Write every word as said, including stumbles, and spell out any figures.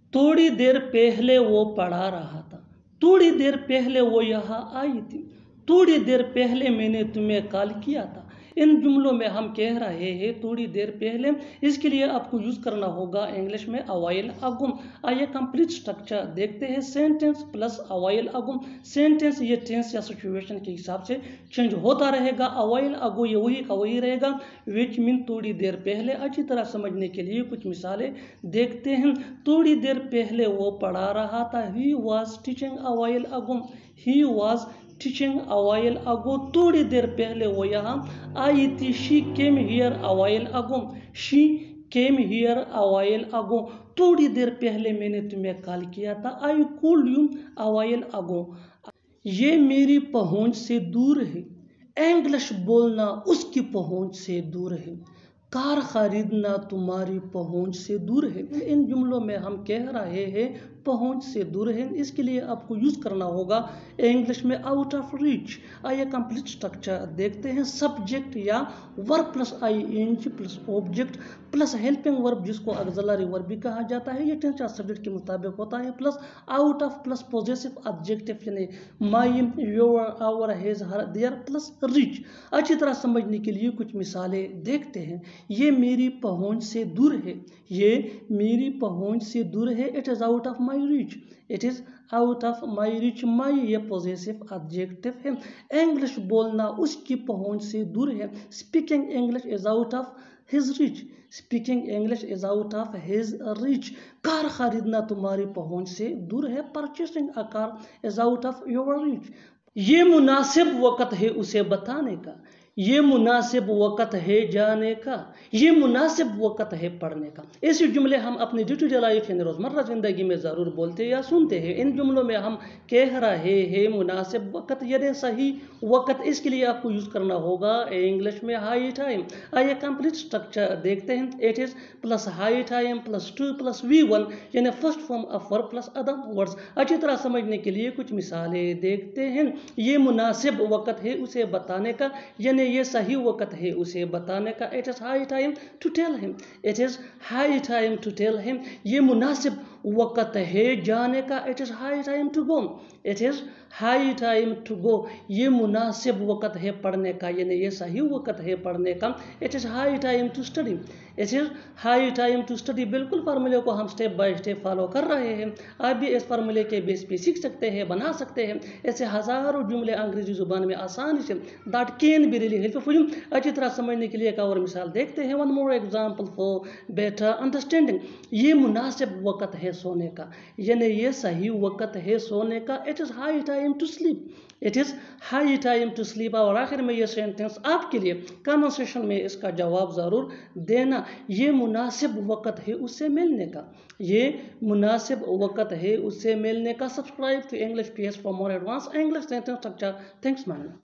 थोड़ी देर पहले वो पढ़ा रहा था। थोड़ी देर पहले वो यहाँ आई थी। थोड़ी देर पहले मैंने तुम्हें कॉल किया था। इन जुमलों में हम कह रहे हैं थोड़ी देर पहले। इसके लिए आपको यूज करना होगा इंग्लिश में अ व्हाइल अगो। आइए कंप्लीट स्ट्रक्चर देखते हैं। Sentence plus a while ago. Sentence ये टेंस या सिचुएशन के हिसाब से चेंज होता रहेगा। अ व्हाइल अगो ये वही का वही रहेगा, विच मीन थोड़ी देर पहले। अच्छी तरह समझने के लिए कुछ मिसालें देखते हैं। थोड़ी देर पहले वो पढ़ा रहा था। He was teaching a while ago. He was teaching a while ago. थोड़ी देर पहले वो यहाँ आई थी। She came here a while ago. She came here a while ago. थोड़ी देर पहले मैंने तुम्हें कॉल किया था। I called you a while ago. ये मेरी पहुंच से दूर है। इंग्लिश बोलना उसकी पहुंच से दूर है। कार खरीदना तुम्हारी पहुंच से दूर है। इन जुमलों में हम कह रहे हैं पहुंच से दूर है। इसके लिए आपको यूज करना होगा इंग्लिश में आउट ऑफ रीच। आइए कंप्लीट स्ट्रक्चर देखते हैं। सब्जेक्ट या verb plus I N G plus object plus helping verb जिसको ऑक्सिलरी वर्ब भी कहा जाता है। ये टेंस या सब्जेक्ट के मुताबिक होता है। Plus out of plus possessive adjective यानी my, your, our, his, her, their plus reach. अच्छी तरह समझने के लिए कुछ मिसालें देखते हैं। ये मेरी पहुंच से दूर है। ये मेरी पहुंच से दूर है। It is out of my reach. It is out of my reach. My ये पॉजेसिव एडजेक्टिव है। इंग्लिश बोलना उसकी पहुंच से दूर है। Speaking English is out of his reach. Speaking English is out of his reach. Car खरीदना तुम्हारी पहुंच से दूर है। Purchasing a car is out of your reach. ये मुनासिब वक़्त है उसे बताने का। ये मुनासिब वक़्त है जाने का। ये मुनासिब वक़्त है पढ़ने का। ऐसे जुमले हम अपनी डे टू डे लाइफ यानी रोज़मर्रा ज़िंदगी में ज़रूर बोलते या सुनते हैं। इन जुमलों में हम कह रहे हैं मुनासिब वक़्त यानी सही वक़्त। इसके लिए आपको यूज़ करना होगा इंग्लिश में हाई टाइम। आइए कंप्लीट स्ट्रक्चर देखते हैं। It is plus high time plus to plus V one यानी first form of verb plus other words. अच्छी तरह समझने के लिए कुछ मिसालें देखते हैं। ये मुनासिब वक़्त है उसे बताने का यानी ये सही वक़्त है उसे बताने का। It is high time to tell him. It is high time to tell him. ये मुनासिब वक़्त है जाने का। It is high time to go. It is high time to go. ये मुनासिब वक़्त है पढ़ने का यानी ये सही वक़्त है पढ़ने का। It is high time to study. It is high time to study. बिल्कुल फार्मूले को हम स्टेप बाय स्टेप फॉलो कर रहे हैं। आप भी इस फार्मूले के बेस पे सीख सकते हैं, बना सकते हैं। ऐसे हज़ारों जुमले अंग्रेजी ज़ुबान में आसानी से that can be really helpful. अच्छी तरह समझने के लिए एक और मिसाल देखते हैं। One more example for better understanding. ये मुनासिब वक़्त है सोने का यानी ये सही वक़्त है सोने का। It is high time to sleep. It is high time to sleep. और आखिर में ये सेंटेंस आपके लिए कमेंट सेक्शन में इसका जवाब ज़रूर देना। ये मुनासिब वक़्त है उससे मिलने का। ये मुनासिब वक़्त है उससे मिलने का। Subscribe to English P S for more advance English sentence structure. Thanks man.